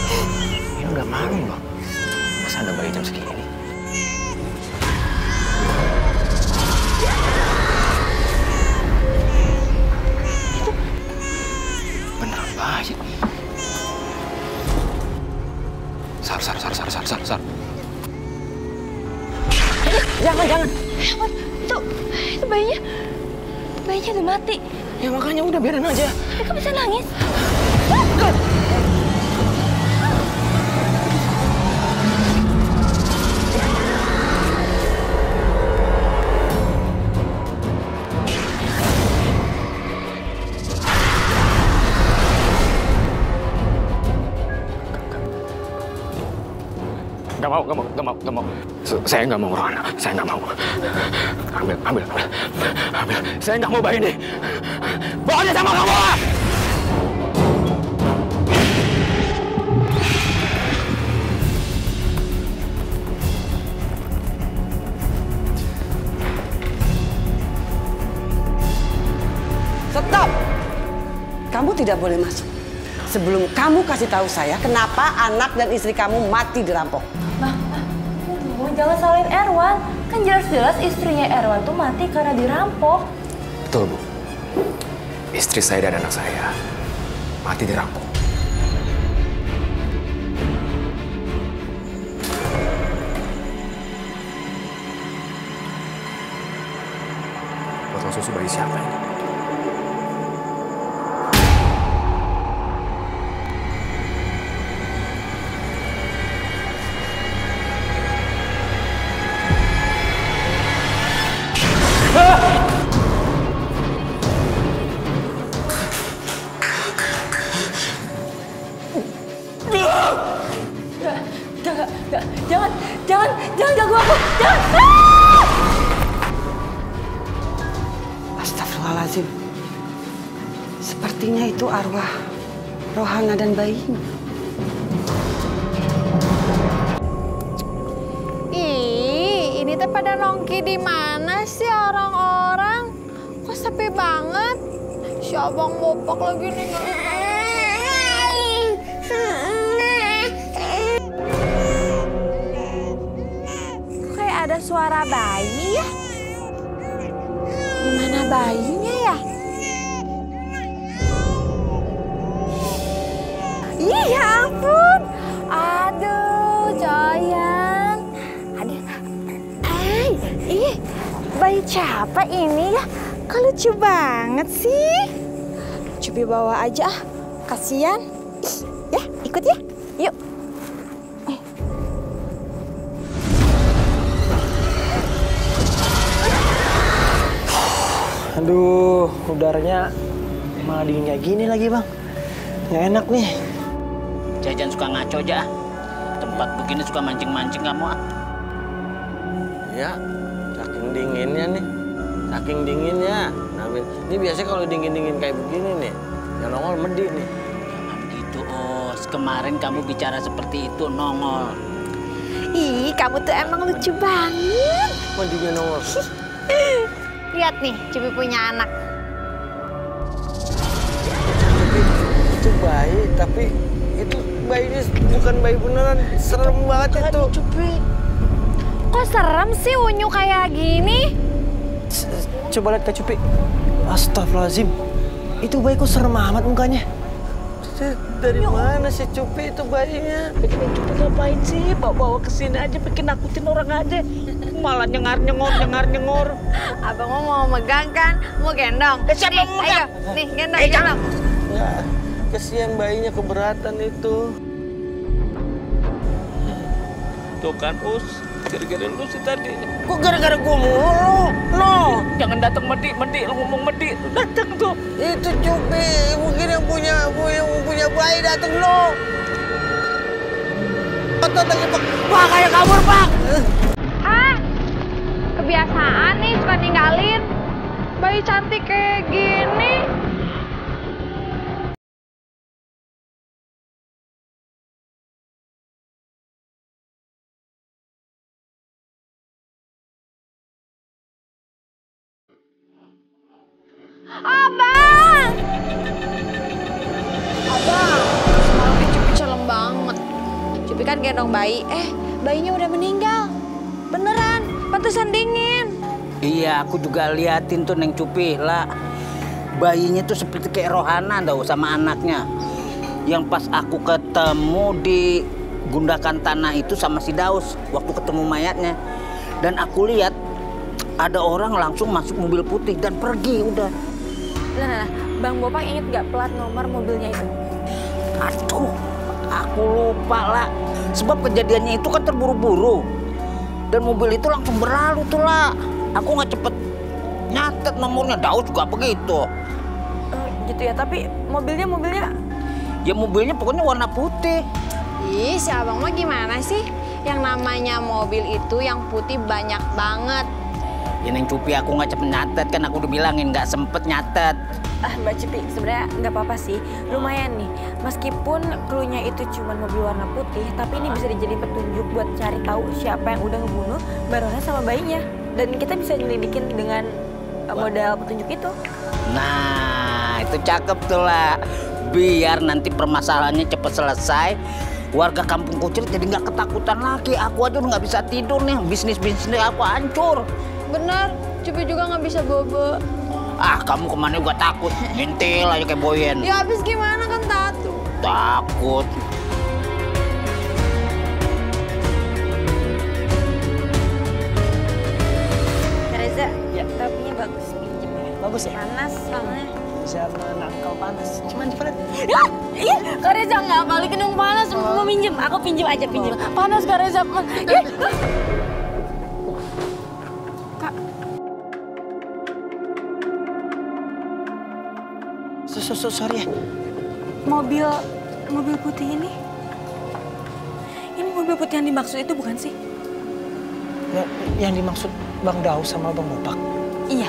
Ini udah malam loh. Masa ada bayi jam segini? Itu beneran bayi. Sar. Jangan. Itu bayinya udah mati. Ya makanya udah biarin aja. Mereka bisa nangis. Gak mau. Saya nggak mau Rohana. Saya nggak mau. Ambil. Saya nggak mau bayi ini. Bawa dia sama kamu. Stop! Kamu tidak boleh masuk. Sebelum kamu kasih tahu saya kenapa anak dan istri kamu mati dirampok. Jangan salahin Erwan. Kan jelas-jelas istrinya Erwan tuh mati karena dirampok. Betul, Bu. Istri saya dan anak saya mati dirampok. Botol susu bayi siapa ini? Jangan ganggu aku. Jangan. Astagfirullahaladzim. Sepertinya itu arwah Rohana dan bayinya. Ini teh pada nongki di mana sih orang-orang? Kok sepi banget? Si abang bopak lagi nih. Kayak ada suara bayi ya? Gimana bayinya ya? Ih, ya ampun. Aduh, Joyan. Aduh. Bayi siapa ini ya? Kok lucu banget sih? Coba bawa aja ah. Kasian. Ya, ikut ya. Yuk. Aduh, udaranya malah dingin kayak gini lagi, Bang. Nggak enak nih. Jajan suka ngaco aja. Tempat begini suka mancing-mancing kamu. Ya, saking dinginnya nih. Saking dinginnya. Nah, ini biasanya kalau dingin-dingin kayak begini nih, yang nongol medi nih. Jangan gitu, Os. Kemarin kamu bicara seperti itu, nongol. Ih, kamu tuh emang lucu banget. Medinya nongol. Lihat nih, Cupi punya anak. Itu bayi, tapi itu bayinya bukan bayi beneran. Serem banget itu. Cupi. Kok serem sih unyu kayak gini? Coba lihat Kak Cupi. Astagfirullahaladzim. Itu bayi kok serem amat mukanya. Dari mana sih Cupi itu bayinya? Bikin Cupi ngapain sih? Bawa-bawa kesini aja, bikin nakutin orang aja. Malah nyengar-nyengor. Abang mau megang kan? Mau gendong? Siapa yang mau megang? Ayo, nih gendong. Ya, kesian bayinya keberatan itu. Tuh kan, Us. Gara-gara lu sih tadi. Kok gara-gara gua mulu? No. Jangan datang medi. Lu ngomong medi. Datang tuh. Itu Cupi, mungkin yang punya bayi datang lo. Otot lagi Pak. Pak kayak kabur Pak. Ah, kebiasaan nih suka ninggalin bayi cantik kayak gini. Abang! Abang, semalam Cupi calem banget. Cupi kan gendong bayi, bayinya udah meninggal. Beneran, pantesan dingin. Iya, aku juga liatin tuh Neng Cupi lah. Bayinya tuh seperti kayak rohana tau sama anaknya. Yang pas aku ketemu di gundakan tanah itu sama si Daus waktu ketemu mayatnya. Dan aku lihat ada orang langsung masuk mobil putih dan pergi udah. Nah, Bang Bopak inget gak plat nomor mobilnya itu? Aduh, aku lupa lah. Sebab kejadiannya itu kan terburu-buru. Dan mobil itu langsung berlalu tuh lah. Aku nggak cepet nyatet nomornya. Daus juga begitu. Gitu ya, tapi mobilnya Ya mobilnya pokoknya warna putih. Ih, si abang mah gimana sih? Yang namanya mobil itu yang putih banyak banget. Ya Neng Cupi, aku nggak cepet nyatet kan, aku udah bilangin nggak sempet nyatet. Mbak Cupi, sebenarnya nggak apa-apa sih. Lumayan nih, meskipun cluenya itu cuma mobil warna putih, tapi ini bisa dijadiin petunjuk buat cari tahu siapa yang udah ngebunuh Mbak Rona sama bayinya. Dan kita bisa nyelidikin dengan modal petunjuk itu. Nah, itu cakep tuh lah. Biar nanti permasalahannya cepet selesai. Warga kampung Kucil jadi nggak ketakutan lagi. Aku aja udah nggak bisa tidur nih. Bisnis aku hancur. Bener, Cupi juga nggak bisa bobo. Ah, kamu kemana juga takut. Mintil aja kayak Boyen. Ya habis gimana kan Tatu? Takut. Reza, ya. Topinya bagus, pinjem ya. Bagus ya? Panas soalnya. Bisa menangkal panas. Cuman coba lihat. Ya, iya, Kak Reza nggak kali kedung panas, mau minjem. Aku pinjem aja, pinjem. Panas Kak Reza. Kak. Sorry ya. Mobil putih ini mobil putih yang dimaksud itu bukan sih? Yang dimaksud Bang Daus sama Bang Bopak? Iya.